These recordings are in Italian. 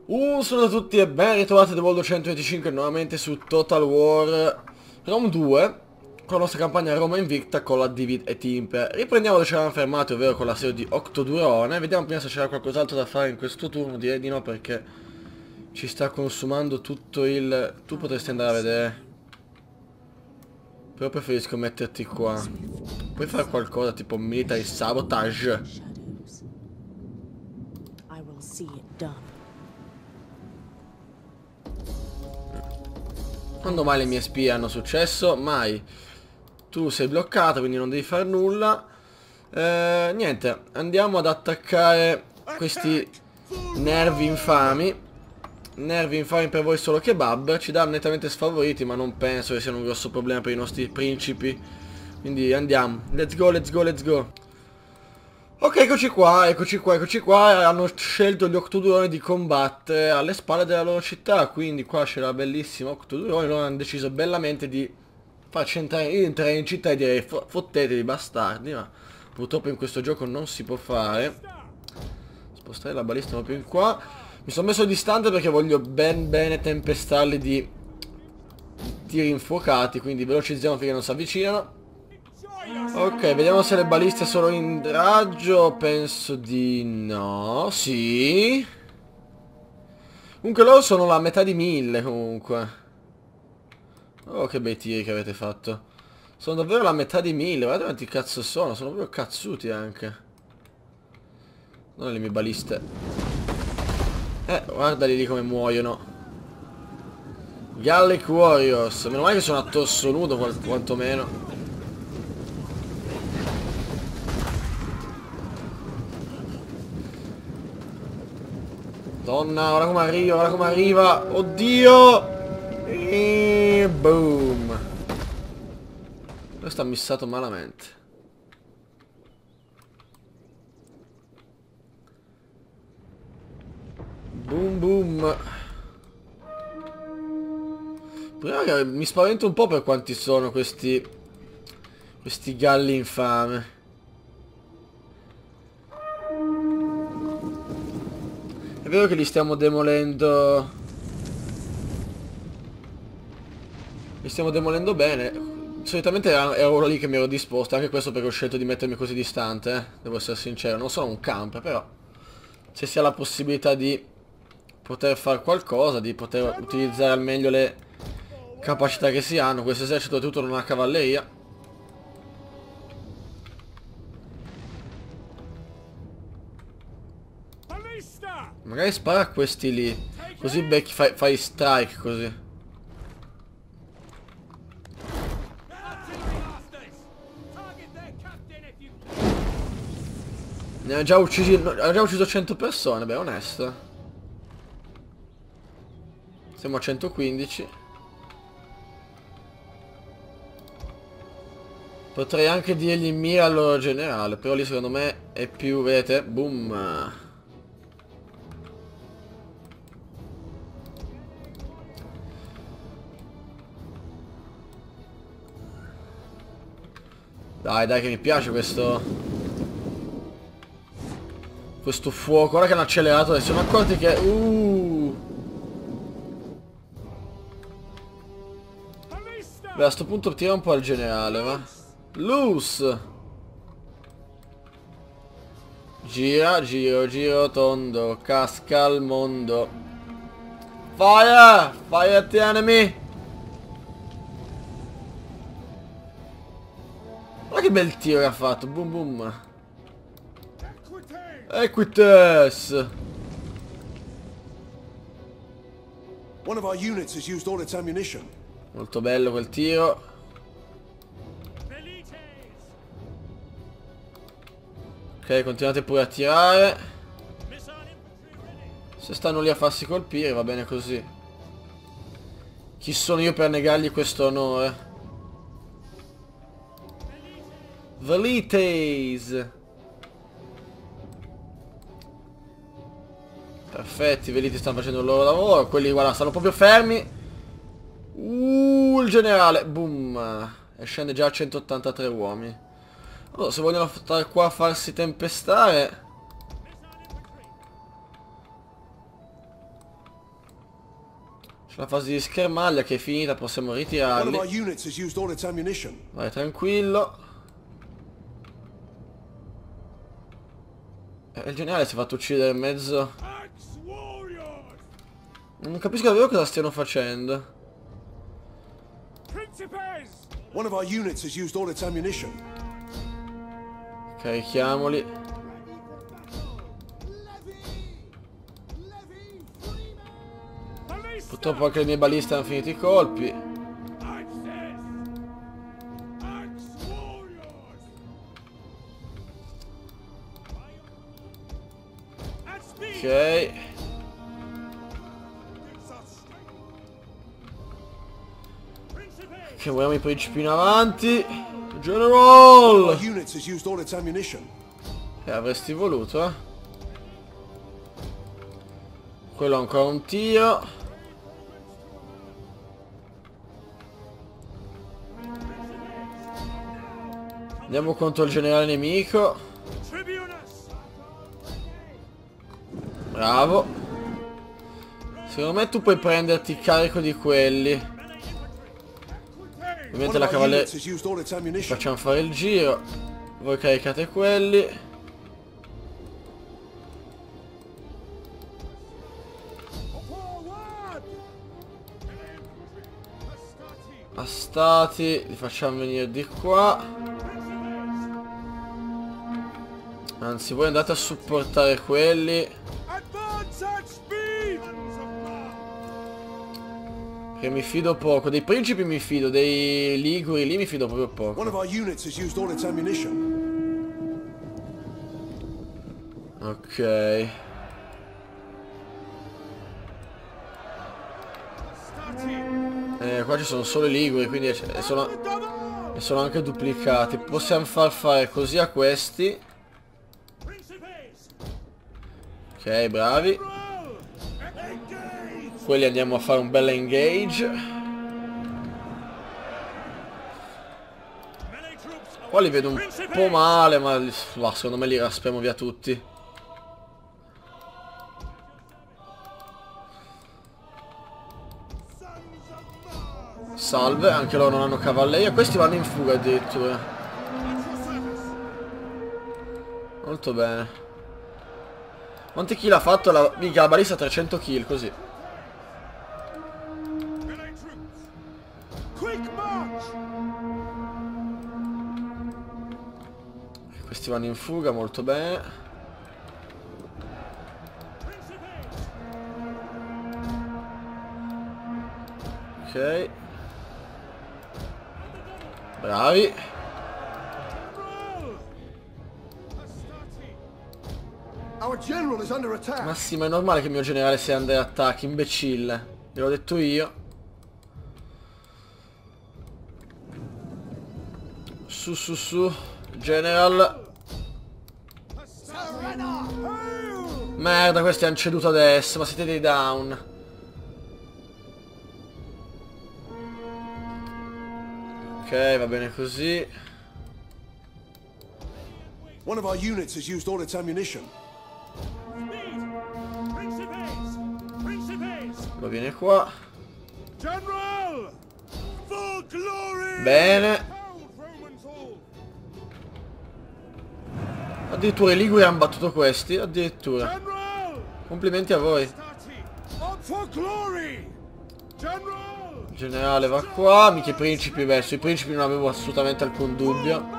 Un saluto a tutti e ben ritrovati da Voldo 125 nuovamente su Total War Rome 2 con la nostra campagna Roma Invicta con la Divid et Imper. Riprendiamo dove ci eravamo fermati, ovvero con la serie di Octodurone. Vediamo prima se c'era qualcos'altro da fare in questo turno. Direi di no perché ci sta consumando tutto il... Tu potresti andare a vedere, però preferisco metterti qua. Puoi fare qualcosa tipo military sabotage? I will see it done. Quando mai le mie spie hanno successo? Mai. Tu sei bloccato, quindi non devi fare nulla. Niente, andiamo ad attaccare questi nervi infami. Nervi infami per voi solo kebab. Ci danno nettamente sfavoriti, ma non penso che sia un grosso problema per i nostri principi. Quindi andiamo. Let's go, let's go, let's go. Ok, eccoci qua, eccoci qua, eccoci qua. Hanno scelto gli Octoduroni di combattere alle spalle della loro città. Quindi qua c'è la bellissima Octoduroni. Loro hanno deciso bellamente di farci entrare in città e dire fottetevi bastardi. Ma purtroppo in questo gioco non si può fare. Spostare la balista proprio in qua. Mi sono messo distante perché voglio ben bene tempestarli di tiri infuocati. Quindi velocizziamo finché non si avvicinano. Ok, vediamo se le baliste sono in raggio. Penso di no. Sì. Comunque loro sono la metà di 1000 comunque. Oh, che bei tiri che avete fatto. Sono davvero la metà di 1000. Guardate quanti cazzo sono. Sono proprio cazzuti anche. Non le mie baliste. Guardali lì come muoiono. Gallic Warriors. Meno male che sono a torso nudo quantomeno. Donna, ora come arriva, ora come arriva. Oddio! E boom. Questo ha missato malamente. Boom boom. Prima che mi spavento un po' per quanti sono questi galli infame. È vero che li stiamo demolendo. Li stiamo demolendo bene. Solitamente era ora lì che mi ero disposto. Anche questo perché ho scelto di mettermi così distante, devo essere sincero. Non sono un camper, però se si ha la possibilità di poter fare qualcosa, di poter utilizzare al meglio le capacità che si hanno. Questo esercito tutto non ha cavalleria. Magari spara a questi lì, così becchi, fai strike così. Ne ha già ucciso 100 persone, beh, onesto. Siamo a 115. Potrei anche dirgli mira al loro generale, però lì secondo me è più, vedete, boom. Dai, che mi piace questo fuoco. Ora che hanno accelerato, adesso sono accorti che... Beh, a sto punto tira un po' al generale, va. Loose. Gira, giro, giro, tondo. Casca al mondo. Fire! Fire at the enemy! Guarda che bel tiro che ha fatto. Boom boom. Equites. One of our units has used all its ammunition. Molto bello quel tiro. Ok, continuate pure a tirare. Se stanno lì a farsi colpire va bene così. Chi sono io per negargli questo onore? Velites. Perfetti, i veliti stanno facendo il loro lavoro. Quelli guarda stanno proprio fermi. Il generale. Boom. E scende già a 183 uomini. Allora, se vogliono stare qua a farsi tempestare, La fase di schermaglia che è finita, possiamo One of ritirarli. our units has used all its ammunition. Vai tranquillo. Il generale si è fatto uccidere in mezzo. Non capisco davvero cosa stiano facendo. One of our units has used all its ammunition. Carichiamoli. Purtroppo anche le mie baliste hanno finito i colpi. Ok. Che vogliamo i principi in avanti. General! Our units has used all its ammunition. Avresti voluto, eh? Quello ha ancora un tiro. Andiamo contro il generale nemico. Bravo. Secondo me tu puoi prenderti carico di quelli. Ovviamente la cavalleria. Has used all its ammunition. Facciamo fare il giro. Voi caricate quelli. Astati. Li facciamo venire di qua. Anzi, voi andate a supportare quelli. Che mi fido poco. Dei principi mi fido. Dei liguri lì mi fido proprio poco. One of our units has used all its ammunition. Ok. Qua ci sono solo i liguri, quindi sono anche duplicati. Possiamo far fare così a questi. Ok, bravi. Quelli andiamo a fare un bel engage. Qua li vedo un po' male, ma secondo me li raspiamo via tutti. Salve, anche loro non hanno cavalleria. Questi vanno in fuga addirittura. Molto bene. Quanti kill ha fatto la... Mica, la balista 300 kill, così. Questi vanno in fuga, molto bene. Ok. Bravi. Our general is under attack. Ma sì, ma è normale che il mio generale sia under attack, imbecille. Gliel'ho detto io. Su, su, su. General. Merda, questi hanno ceduto adesso, ma siete dei down. Ok, va bene così. One of our units has used all its ammunition. Va bene qua. General! For glory! Bene. Addirittura i liguri hanno battuto questi. Addirittura. General! Complimenti a voi. Up for glory! General! Il generale va qua. Mica i principi. Beh, sui principi non avevo assolutamente alcun dubbio.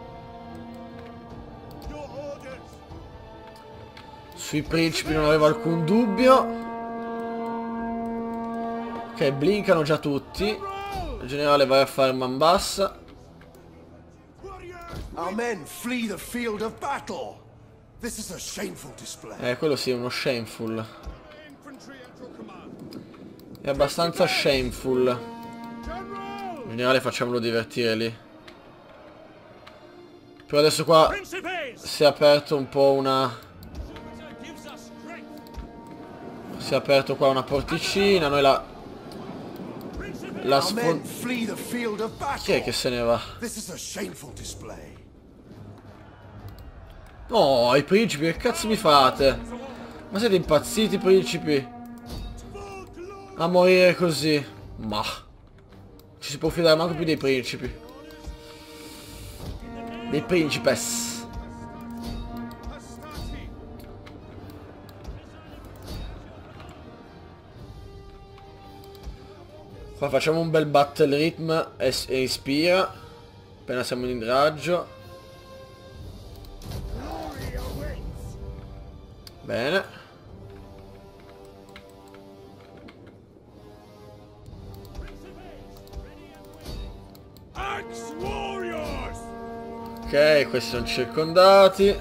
Sui principi non avevo alcun dubbio. Ok, blinkano già tutti. Il generale va a fare man bassa. Our men flee the field of battle. This is a shameful display. Quello sì, è uno shameful. È abbastanza shameful. Il generale facciamolo divertire lì. Però adesso qua si è aperto un po' una... Si è aperto qua una porticina. Noi la Our men flee the field of battle. Chi è che se ne va? This is a shameful display. No, i principi, che cazzo mi fate? Ma siete impazziti, principi? a morire così. Ma ci si può fidare manco più dei principi. Dei principes. Qua facciamo un bel battle rhythm e ispira. Appena siamo in raggio. Bene. Ok, questi sono circondati.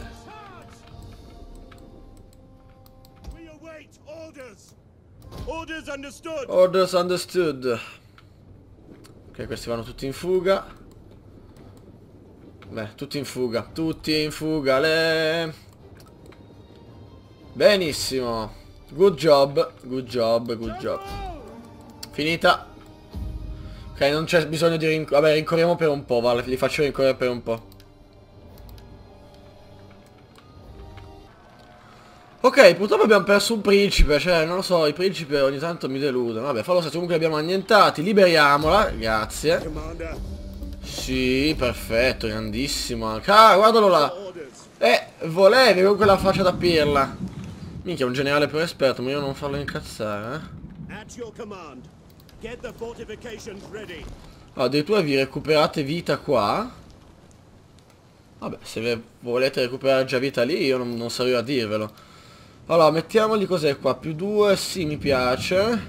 Orders understood. Ok, questi vanno tutti in fuga. Beh, tutti in fuga. Tutti in fuga. Benissimo. Good job. Good job. Good job. Finita. Ok, non c'è bisogno di vabbè, rincorriamo per un po', vale. Li faccio rincorrere per un po'. Ok, purtroppo abbiamo perso un principe, cioè, non lo so, i principi ogni tanto mi deludono. Vabbè, fa lo stesso, comunque li abbiamo annientati, liberiamola, grazie. Sì, perfetto, grandissimo. Ah, guardalo là. Volevi con quella faccia da pirla. Minchia, un generale più esperto, ma io non farlo incazzare, Oh, addirittura vi recuperate vita qua. Vabbè, se volete recuperare già vita lì, io non sarò io a dirvelo. Allora, mettiamogli cos'è qua? +2, sì, mi piace.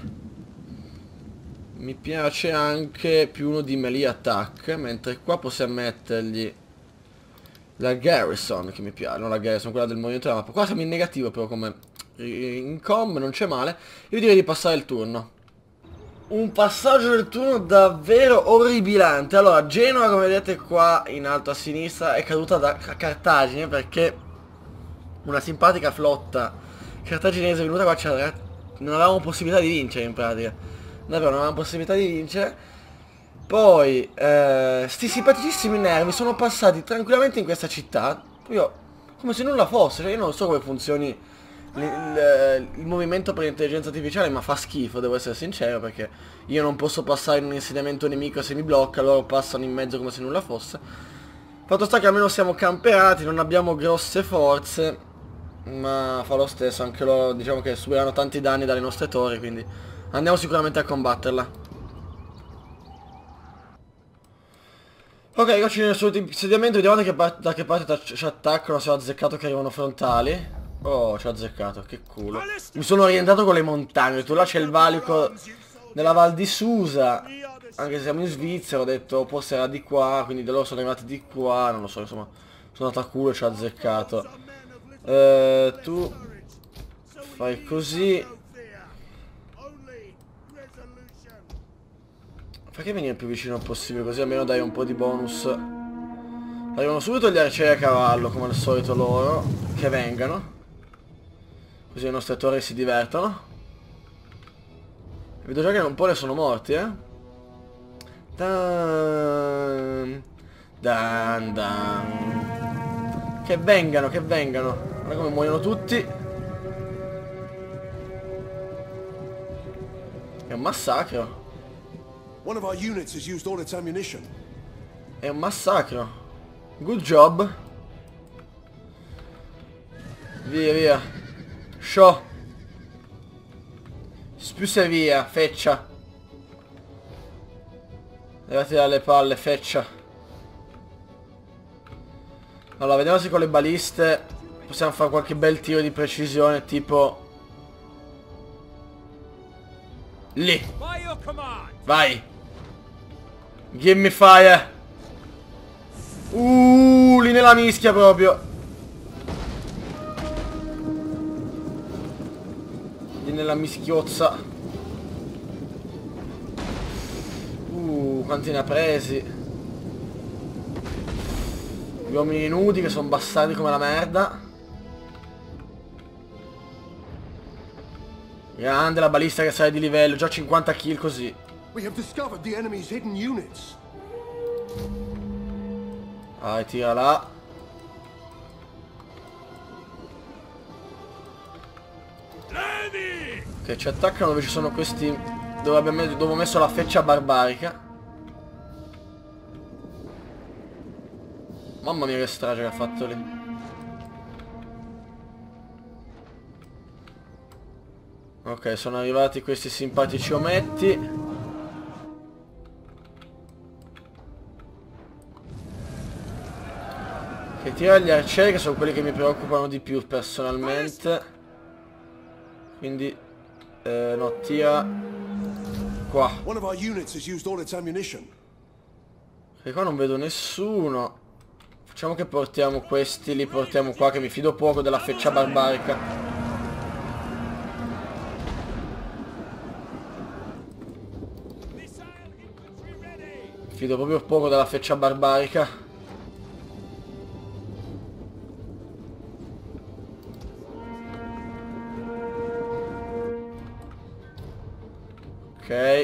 Mi piace anche +1 di melee attack. Mentre qua possiamo mettergli la garrison, che mi piace. Non la garrison, quella del movimento della mappa. Qua siamo in negativo però come in com, non c'è male. Io direi di passare il turno. Un passaggio del turno davvero orribilante. Allora, Genova, come vedete qua in alto a sinistra, è caduta da Cartagine perché una simpatica flotta cartaginese è venuta qua, non avevamo possibilità di vincere in pratica. Non avevamo possibilità di vincere. Poi sti simpaticissimi nervi sono passati tranquillamente in questa città, proprio come se nulla fosse. Cioè, io non so come funzioni il movimento per l'intelligenza artificiale, ma fa schifo, devo essere sincero, perché io non posso passare in un insediamento nemico se mi blocca, loro passano in mezzo come se nulla fosse. Fatto sta che almeno siamo camperati, non abbiamo grosse forze, ma fa lo stesso, anche loro diciamo che subiranno tanti danni dalle nostre torri, quindi andiamo sicuramente a combatterla. Ok, oggi nel suo insediamento, vediamo da che parte ci attaccano, se ho azzeccato che arrivano frontali. Oh, ci ho azzeccato, che culo. Mi sono orientato con le montagne, tu là c'è il valico nella Val di Susa. Anche se siamo in Svizzera, ho detto forse era di qua, quindi da loro sono arrivati di qua, non lo so, insomma. Sono andato a culo e ci ho azzeccato. Tu fai così. Fai che venire il più vicino possibile, così almeno dai un po' di bonus. Arrivano subito gli arcieri a cavallo, come al solito loro. Che vengano. Così le nostre torri si divertono. Vedo già che un po' ne sono morti, Dan. Che vengano, che vengano. Guarda come muoiono tutti. È un massacro. One of our units has used all its ammunition. È un massacro. Good job. Via, via. Show. Spuse via, feccia. Levati dalle palle, feccia. Allora, vediamo se con le baliste possiamo fare qualche bel tiro di precisione, tipo lì. Vai. Give me fire. Lì nella mischia proprio. Lì nella mischiozza. Quanti ne ha presi. Gli uomini nudi che sono bastardi come la merda. Grande la balista che sale di livello. Già 50 kill così. We have discovered the enemy's hidden units. Vai, tira là. Ok, ci attaccano dove ci sono questi dove ho messo la freccia barbarica. Mamma mia che strage che ha fatto lì. Ok, sono arrivati questi simpatici ometti. Che tira gli arcieri, che sono quelli che mi preoccupano di più personalmente. Quindi no, tira qua. One of our units has used all its ammunition. E qua non vedo nessuno. Facciamo che portiamo questi, li portiamo qua, che mi fido poco della freccia barbarica. Mi fido proprio poco della freccia barbarica. Ok.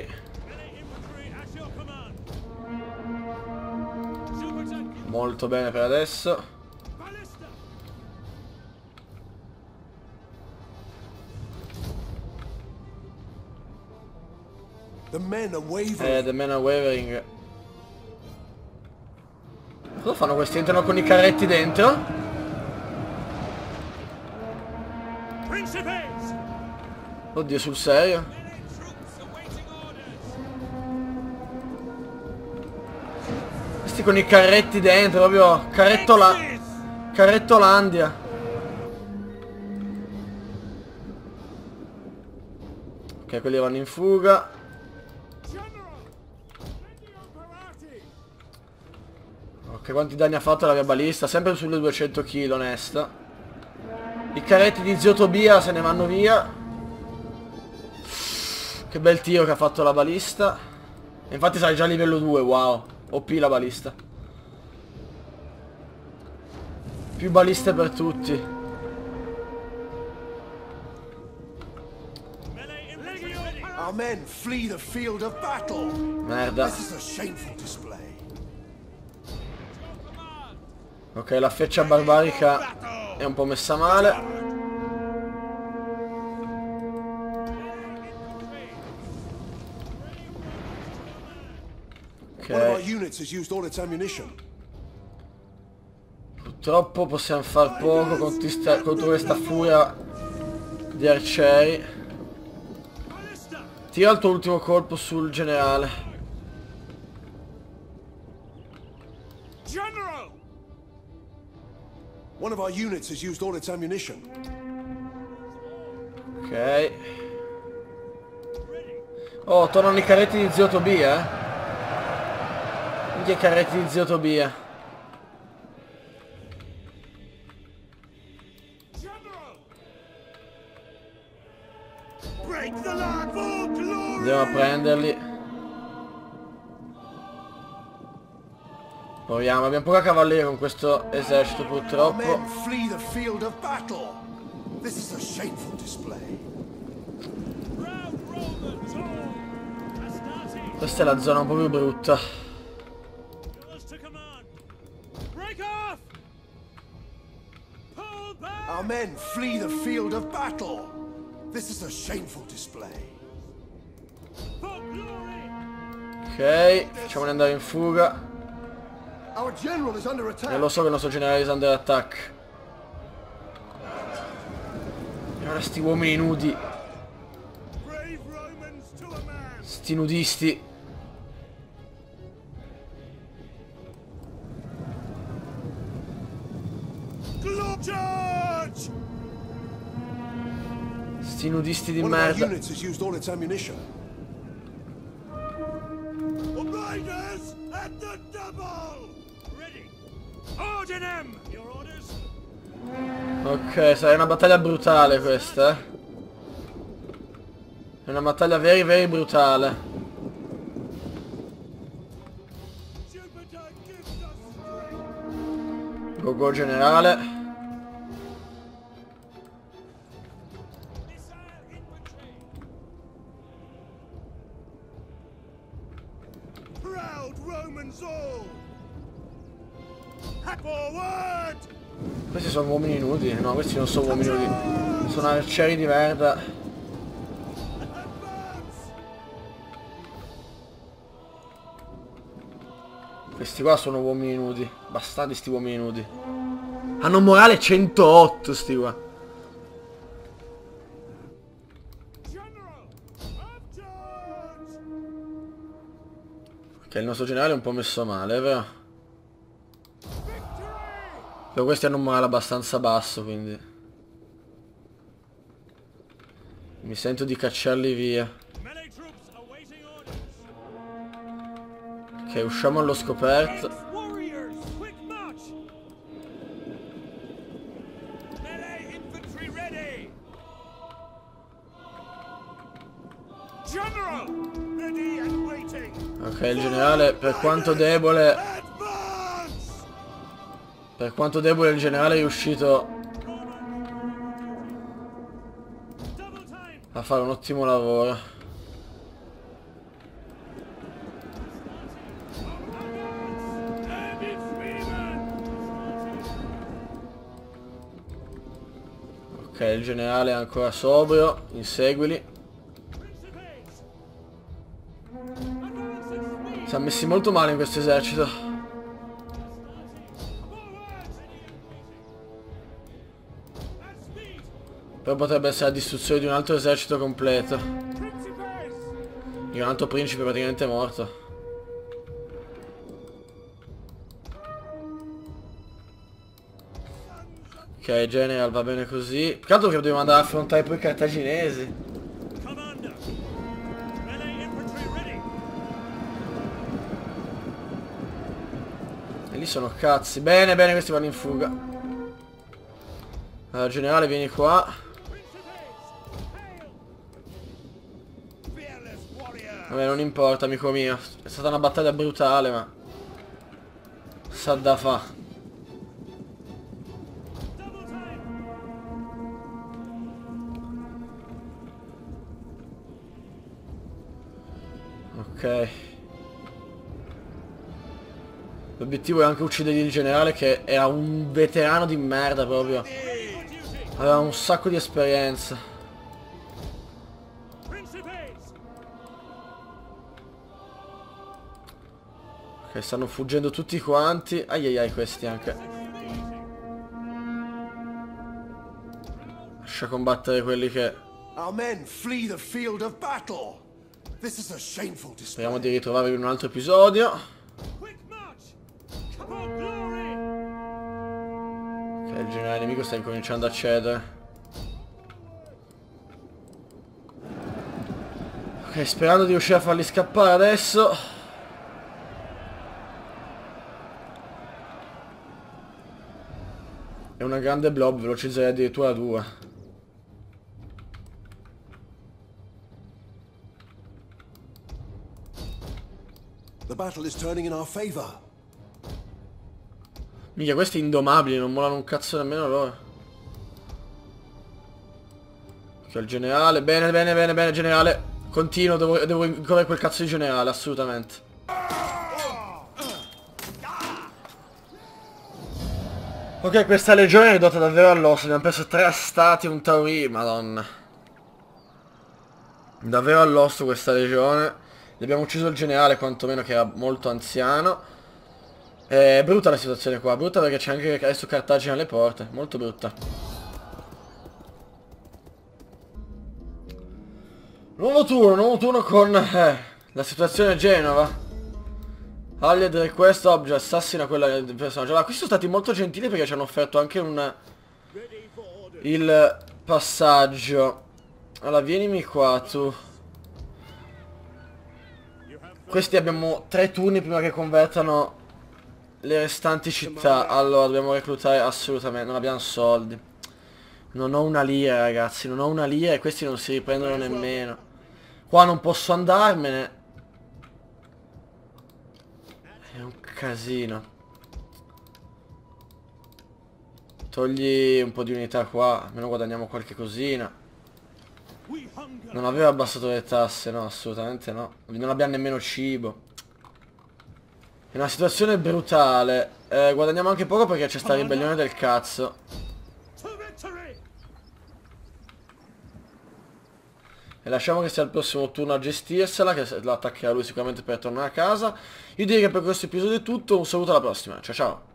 Molto bene per adesso. The men are wavering. The men are wavering. Cosa fanno questi? Entrano con i carretti dentro? Oddio, sul serio? Questi con i carretti dentro, proprio carrettolandia. Ok, quelli vanno in fuga. Ok, quanti danni ha fatto la mia balista? Sempre sulle 200 kg, onesta. I carretti di zio Tobia se ne vanno via. Che bel tiro che ha fatto la balista. E infatti sai già a livello 2, wow. OP la balista. Più baliste per tutti. Our men flee the field of battle. Merda. This is a shameful display. Ok, la freccia barbarica è un po' messa male. Ok. One of our units has used all its ammunition. Purtroppo possiamo far poco contro questa furia di arcieri. Tira il tuo ultimo colpo sul generale. General! One of our units has used all its ammunition. Ok. Oh, tornano i carretti di zio Tobia, eh. Minchia i carretti di zio Tobia. Andiamo a prenderli. Proviamo, abbiamo poca cavalleria con questo esercito purtroppo. Men flee the field of battle. This is a shameful display. Questa è la zona un po' più brutta. Our men flee the field of battle. This is a shameful display. Ok, facciamoli andare in fuga. Our general is under attack. E lo so che il nostro generale è under attack. E ora sti uomini nudi. Sti nudisti. Sti nudisti di merda. Ok, sarà una battaglia brutale questa, eh. È una battaglia very brutale. Go generale. Questi sono uomini nudi? No, questi non sono uomini nudi. Sono arcieri di merda. Questi qua sono uomini nudi. Bastardi sti uomini nudi. Hanno morale 108 sti qua. Ok, il nostro generale è un po' messo male, è vero? Però questi hanno un morale abbastanza basso, quindi mi sento di cacciarli via. Ok, usciamo allo scoperto. Ok, il generale, per quanto debole il generale è riuscito a fare un ottimo lavoro. Ok, il generale è ancora sobrio, inseguili. Siamo messi molto male in questo esercito. Però potrebbe essere la distruzione di un altro esercito completo. Di un altro principe praticamente morto. Ok, General, va bene così. Peccato che dobbiamo andare a affrontare poi i cartaginesi. E lì sono cazzi. Bene, bene, questi vanno in fuga. Allora, generale, vieni qua. Vabbè, non importa, amico mio. È stata una battaglia brutale, ma sa da fa. Ok. L'obiettivo è anche uccidere il generale, che era un veterano di merda proprio. Aveva un sacco di esperienza. Ok, stanno fuggendo tutti quanti. Ai ai ai, questi anche. Lascia combattere quelli che... Our men flee the field of battle. This is a shameful display. Speriamo di ritrovarvi in un altro episodio. Ok, il generale nemico sta incominciando a cedere. Ok, sperando di riuscire a farli scappare adesso. È una grande blob, velocizzerei addirittura a 2. The battle is turning in our favor. Mica, questi indomabili, non molano un cazzo nemmeno loro. Ok, il generale, bene, bene, bene, bene, generale. Continuo, devo incorrere quel cazzo di generale, assolutamente. Ok, questa legione è ridotta davvero all'osso. Abbiamo perso 3 stati e un taurì, madonna. Davvero all'osso questa legione. Gli abbiamo ucciso il generale, quantomeno, che era molto anziano. È brutta la situazione qua, brutta perché c'è anche adesso Cartagine alle porte, molto brutta. Nuovo turno con la situazione Genova. Allied request object, assassina quella del personaggio. Allora, questi sono stati molto gentili perché ci hanno offerto anche il passaggio. Allora, vienimi qua tu. Questi abbiamo 3 turni prima che convertano le restanti città. Allora, dobbiamo reclutare assolutamente. Non abbiamo soldi. Non ho una lira, ragazzi. Non ho una lira e questi non si riprendono nemmeno. Qua non posso andarmene. È un casino. Togli un po' di unità qua. Almeno guadagniamo qualche cosina. Non aveva abbassato le tasse, no, assolutamente no. Non abbiamo nemmeno cibo. È una situazione brutale. Guadagniamo anche poco perché c'è sta ribellione del cazzo. e lasciamo che sia il prossimo turno a gestirsela, che la attaccherà lui sicuramente per tornare a casa. Io direi che per questo episodio è tutto, un saluto alla prossima, ciao ciao.